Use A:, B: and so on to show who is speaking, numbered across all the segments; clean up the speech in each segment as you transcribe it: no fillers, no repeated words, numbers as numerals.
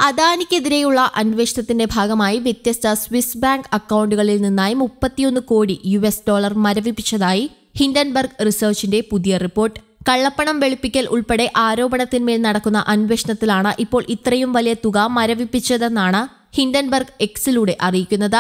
A: അദാനിക്കെതിരെയുള്ള അന്വേഷണത്തിന്റെ ഭാഗമായി വ്യത്യസ്ത സ്വിസ് ബാങ്ക് അക്കൗണ്ടുകളിൽ നിന്നായി 31 കോടി US$ മരവിപ്പിച്ചതായി ഹിൻഡൻബർഗ് റിസർച്ചിന്റെ പുതിയ റിപ്പോർട്ട്. കള്ളപ്പണം വെളുപ്പിക്കൽ ഉൾപ്പെടെ ആരോപണത്തിന്മേൽ നടക്കുന്ന അന്വേഷണത്തിലാണ് ഇപ്പോൾ ഇത്രയും വലിയ തുക മരവിപ്പിച്ചതെന്നാണ് ഹിൻഡൻബർഗ് എക്സിലൂടെ അറിയിക്കുന്നത്.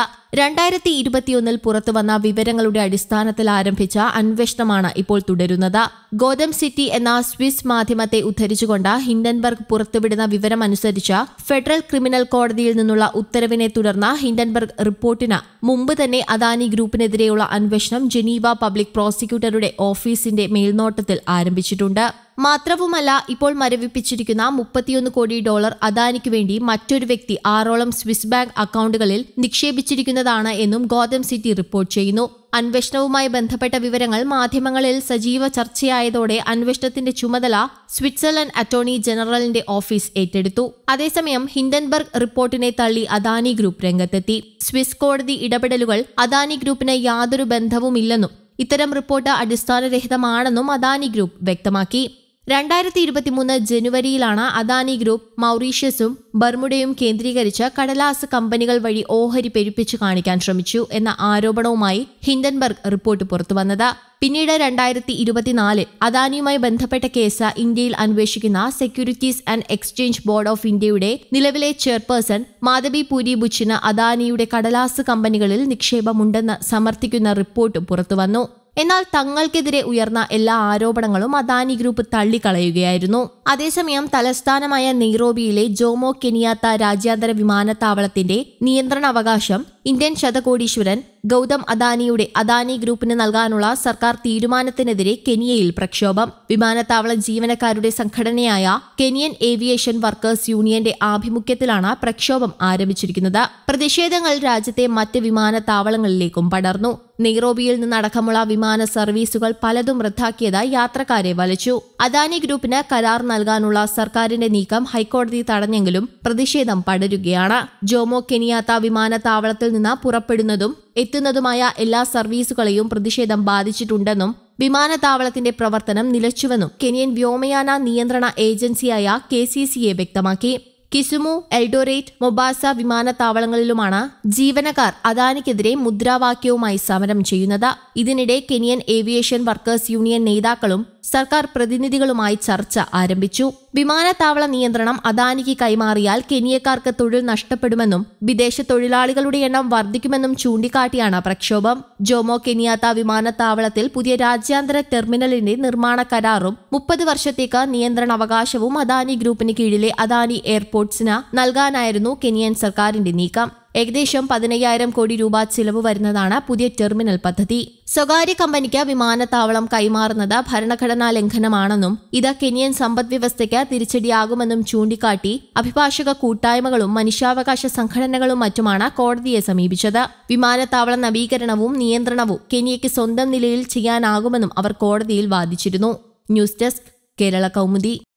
A: 2021 പുറത്തുവന്ന വിവരങ്ങളുടെ അടിസ്ഥാനത്തിൽ ആരംഭിച്ച അന്വേഷണമാണ് ഇപ്പോൾ തുടരുന്നത്. ഗോതം സിറ്റി എന്ന സ്വിസ് മാധ്യമത്തെ ഉദ്ധരിച്ചുകൊണ്ട് ഹിൻഡൻബർഗ് പുറത്തുവിടുന്ന വിവരമനുസരിച്ച് ഫെഡറൽ ക്രിമിനൽ കോടതിയിൽ നിന്നുള്ള ഉത്തരവിനെ തുടർന്ന് ഹിൻഡൻബർഗ് റിപ്പോർട്ടിന് മുമ്പ് തന്നെ അദാനി ഗ്രൂപ്പിനെതിരെയുള്ള അന്വേഷണം ജനീവ പബ്ലിക് പ്രോസിക്യൂട്ടറുടെ ഓഫീസിന്റെ മേൽനോട്ടത്തിൽ ആരംഭിച്ചിട്ടുണ്ട്. മാത്രവുമല്ല, ഇപ്പോൾ മരവിപ്പിച്ചിരിക്കുന്ന $31 കോടി അദാനിക്ക് വേണ്ടി മറ്റൊരു വ്യക്തി 6ഓളം സ്വിസ് ബാങ്ക് അക്കൗണ്ടുകളിൽ നിക്ഷേപിച്ചിരിക്കുന്നതാണ് എന്നും ഗോതം സിറ്റി റിപ്പോർട്ട് ചെയ്യുന്നു. അന്വേഷണവുമായി ബന്ധപ്പെട്ട വിവരങ്ങൾ മാധ്യമങ്ങളിൽ സജീവ ചർച്ചയായതോടെ അന്വേഷണത്തിന്റെ ചുമതല സ്വിറ്റ്സർലൻഡ് അറ്റോർണി ജനറലിന്റെ ഓഫീസ് ഏറ്റെടുത്തു. അതേസമയം ഹിൻഡൻബർഗ് റിപ്പോർട്ടിനെ തള്ളി അദാനി ഗ്രൂപ്പ് രംഗത്തെത്തി. സ്വിസ് കോടതി ഇടപെടലുകൾ അദാനി ഗ്രൂപ്പിന് യാതൊരു ബന്ധവുമില്ലെന്നും ഇത്തരം റിപ്പോർട്ട് അടിസ്ഥാനരഹിതമാണെന്നും അദാനി ഗ്രൂപ്പ് വ്യക്തമാക്കി. 2023 ജനുവരിയിലാണ് അദാനി ഗ്രൂപ്പ് മൗറീഷ്യസും ബർമുഡയും കേന്ദ്രീകരിച്ച് കടലാസ് കമ്പനികൾ വഴി ഓഹരി പെരുപ്പിച്ചു കാണിക്കാൻ ശ്രമിച്ചു എന്ന ആരോപണവുമായി ഹിൻഡൻബർഗ് റിപ്പോർട്ട് പുറത്തുവന്നത്. പിന്നീട് 2024 അദാനിയുമായി ബന്ധപ്പെട്ട കേസ് ഇന്ത്യയിൽ അന്വേഷിക്കുന്ന Securities and Exchange Board of ഇന്ത്യയുടെ നിലവിലെ ചെയർപേഴ്സൺ മാധബി പൂരി ബുച്ചിന് അദാനിയുടെ കടലാസ് കമ്പനികളിൽ നിക്ഷേപമുണ്ടെന്ന് സമർത്ഥിക്കുന്ന റിപ്പോർട്ട് പുറത്തുവന്നു. എന്നാൽ തങ്ങൾക്കെതിരെ ഉയർന്ന എല്ലാ ആരോപണങ്ങളും അദാനി ഗ്രൂപ്പ് തള്ളിക്കളയുകയായിരുന്നു. അതേസമയം തലസ്ഥാനമായ നെയ്റോബിയിലെ ജോമോ കെനിയാത്ത രാജ്യാന്തര വിമാനത്താവളത്തിന്റെ നിയന്ത്രണാവകാശം ഇന്ത്യൻ ശതകോടീശ്വരൻ ഗൗതം അദാനിയുടെ അദാനി ഗ്രൂപ്പിന് നൽകാനുള്ള സർക്കാർ തീരുമാനത്തിനെതിരെ കെനിയയിൽ പ്രക്ഷോഭം. വിമാനത്താവള ജീവനക്കാരുടെ സംഘടനയായ കെനിയൻ ഏവിയേഷൻ വർക്കേഴ്സ് യൂണിയന്റെ ആഭിമുഖ്യത്തിലാണ് പ്രക്ഷോഭം ആരംഭിച്ചിരിക്കുന്നത്. പ്രതിഷേധങ്ങൾ രാജ്യത്തെ മറ്റ് വിമാനത്താവളങ്ങളിലേക്കും പടർന്നു. നെയ്റോബിയിൽ നിന്നടക്കമുള്ള വിമാന സർവീസുകൾ പലതും റദ്ദാക്കിയത് യാത്രക്കാരെ വലച്ചു. അദാനി ഗ്രൂപ്പിന് കരാർ നൽകാനുള്ള സർക്കാരിന്റെ നീക്കം ഹൈക്കോടതി തടഞ്ഞെങ്കിലും പ്രതിഷേധം പടരുകയാണ്. ജോമോ കെനിയാത്ത വിമാനത്താവളത്തിൽ നിന്ന് പുറപ്പെടുന്നതും എത്തുന്നതുമായ എല്ലാ സർവീസുകളെയും പ്രതിഷേധം ബാധിച്ചിട്ടുണ്ടെന്നും വിമാനത്താവളത്തിന്റെ പ്രവർത്തനം നിലച്ചുവെന്നും കെനിയൻ വ്യോമയാന നിയന്ത്രണ ഏജൻസിയായ KCCA വ്യക്തമാക്കി. കിസുമു, എൽഡോറേറ്റ്, മൊബാസ വിമാനത്താവളങ്ങളിലുമാണ് ജീവനക്കാർ അദാനിക്കെതിരെ മുദ്രാവാക്യവുമായി സമരം ചെയ്യുന്നത്. ഇതിനിടെ കെനിയൻ ഏവിയേഷൻ വർക്കേഴ്സ് യൂണിയൻ നേതാക്കളും സർക്കാർ പ്രതിനിധികളുമായി ചർച്ച ആരംഭിച്ചു. വിമാനത്താവള നിയന്ത്രണം അദാനിക്ക് കൈമാറിയാൽ കെനിയക്കാർക്ക് തൊഴിൽ നഷ്ടപ്പെടുമെന്നും വിദേശ തൊഴിലാളികളുടെ എണ്ണം വർദ്ധിക്കുമെന്നും ചൂണ്ടിക്കാട്ടിയാണ് പ്രക്ഷോഭം. ജോമോ കെനിയാത്ത വിമാനത്താവളത്തിൽ പുതിയ രാജ്യാന്തര ടെർമിനലിന്റെ നിർമ്മാണ കരാറും 30 വർഷത്തേക്ക് നിയന്ത്രണാവകാശവും അദാനി ഗ്രൂപ്പിന് കീഴിലെ അദാനി എയർപോർട്ട്സിന് നൽകാനായിരുന്നു കെനിയൻ സർക്കാരിന്റെ നീക്കം. ഏകദേശം 15,000 കോടി രൂപ ചിലവ് വരുന്നതാണ് പുതിയ ടെർമിനൽ പദ്ധതി. സ്വകാര്യ കമ്പനിക്ക് വിമാനത്താവളം കൈമാറുന്നത് ഭരണഘടനാ ലംഘനമാണെന്നും ഇത് കെനിയൻ സമ്പദ്വ്യവസ്ഥയ്ക്ക് തിരിച്ചടിയാകുമെന്നും ചൂണ്ടിക്കാട്ടി അഭിഭാഷക കൂട്ടായ്മകളും മനുഷ്യാവകാശ സംഘടനകളും മറ്റുമാണ് കോടതിയെ സമീപിച്ചത്. വിമാനത്താവള നവീകരണവും നിയന്ത്രണവും കെനിയയ്ക്ക് സ്വന്തം നിലയിൽ ചെയ്യാനാകുമെന്നും അവർ കോടതിയിൽ വാദിച്ചിരുന്നു. News desk, Kerala Kaumudi.